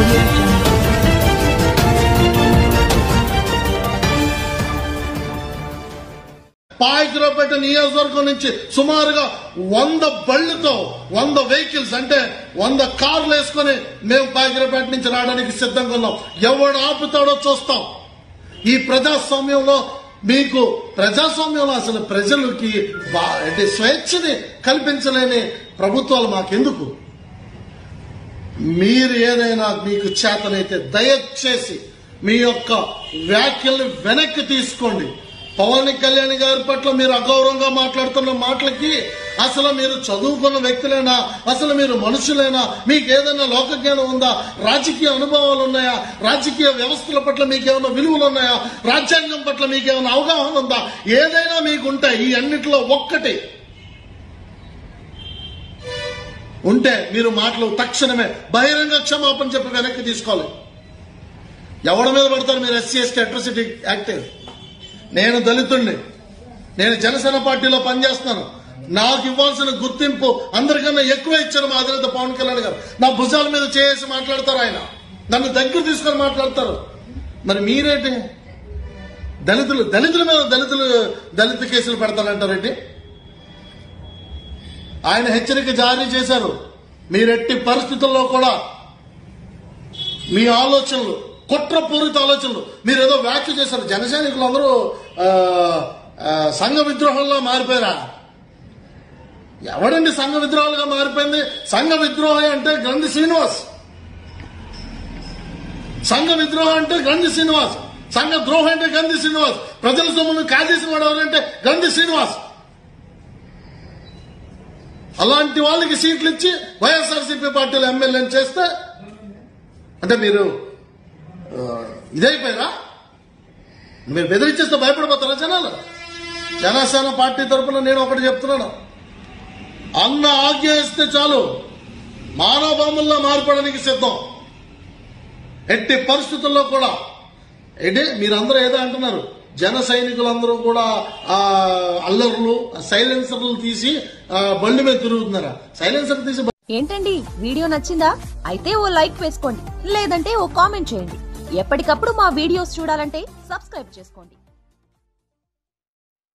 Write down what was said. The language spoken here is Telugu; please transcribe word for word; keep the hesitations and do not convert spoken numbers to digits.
audio jungle. పాయకరావుపేట నియోజకవర్గం నుంచి సుమారుగా వంద బళ్ళతో వంద వెహికల్స్ అంటే వంద కార్లు వేసుకుని మేము పాయకరావుపేట నుంచి రావడానికి సిద్ధంగా ఉన్నాం. ఎవడు ఆపుతాడో చూస్తాం. ఈ ప్రజాస్వామ్యంలో మీకు ప్రజాస్వామ్యంలో అసలు ప్రజలకి అంటే స్వేచ్ఛని కల్పించలేని ప్రభుత్వాలు మాకెందుకు? మీరు ఏదైనా మీకు చేతనైతే దయచేసి మీ యొక్క వ్యాఖ్యల్ని వెనక్కి తీసుకోండి. పవన్ కళ్యాణ్ గారి పట్ల మీరు అగౌరవంగా మాట్లాడుతున్న మాటలకి అసలు మీరు చదువుకున్న వ్యక్తులైనా, అసలు మీరు మనుషులైనా, మీకు ఏదైనా లోకజ్ఞానం ఉందా, రాజకీయ అనుభవాలు ఉన్నాయా, రాజకీయ వ్యవస్థల పట్ల మీకేమైనా విలువలు ఉన్నాయా, రాజ్యాంగం పట్ల మీకేమైనా అవగాహన ఉందా, ఏదైనా మీకు ఉంటాయి. ఈ అన్నిటిలో ఒక్కటి ఉంటే మీరు మాటలు తక్షణమే బహిరంగ క్షమాపణ చెప్పి వెనక్కి తీసుకోవాలి. ఎవరి మీద పడతారు మీరు? SC ST atrocity act. నేను దళితుడిని, నేను జనసేన పార్టీలో పనిచేస్తున్నాను. నాకు ఇవ్వాల్సిన గుర్తింపు అందరికన్నా ఎక్కువ ఇచ్చారు మా అధినేత పవన్ కళ్యాణ్ గారు. నా భుజాల మీద చేసి మాట్లాడతారు, ఆయన నన్ను దగ్గర తీసుకొని మాట్లాడతారు. మరి మీరేంటి దళితులు దళితుల మీద దళితులు దళిత కేసులు పెడతానంటారండి? ఆయన హెచ్చరిక జారీ చేశారు. మీరెట్టి పరిస్థితుల్లో కూడా మీ ఆలోచనలు కుట్రపూరిత ఆలోచనలు మీరు ఏదో వ్యాఖ్య చేశారు. జన సైనికులు అందరూ సంఘ విద్రోహంలో మారిపోయారా? ఎవడండి సంఘ విద్రోహాలుగా మారిపోయింది? సంఘ విద్రోహం అంటే గ్రంథి శ్రీనివాస్, సంఘ విద్రోహం అంటే గ్రంథి శ్రీనివాస్, సంఘ ద్రోహం అంటే గ్రంథి శ్రీనివాస్, ప్రజల సొమ్మును కాజేసిన వాడు ఎవరంటే గ్రంథి శ్రీనివాస్. అలాంటి వాళ్ళకి సీట్లు ఇచ్చి వైఎస్ఆర్సీపీ పార్టీలో ఎమ్మెల్యేని చేస్తే అంటే మీరు ఇదైపోయారా? మీరు బెదిరించేస్తే భయపడిపోతారా జనాలు? జనసేన పార్టీ తరఫున నేను ఒకటి చెప్తున్నాను, అన్న ఆజ్ఞ ఇస్తే చాలు మానవబాముల్లా మారిపోవడానికి సిద్ధం. ఎట్టి పరిస్థితుల్లో కూడా ఏంటి మీరందరూ ఏదో అంటున్నారు, జన సైనికులందరూ కూడా ఆ అల్లర్లు సైలెన్సర్లు తీసి బండి మీద తిరుగుతున్నారా? సైలెన్సర్ తీసి ఏంటండి వీడియో నచ్చిందా? అయితే ఓ లైక్ వేసుకోండి, లేదంటే ఓ కామెంట్ చేయండి. ఎప్పటికప్పుడు మా వీడియోస్ చూడాలంటే సబ్స్క్రైబ్ చేసుకోండి.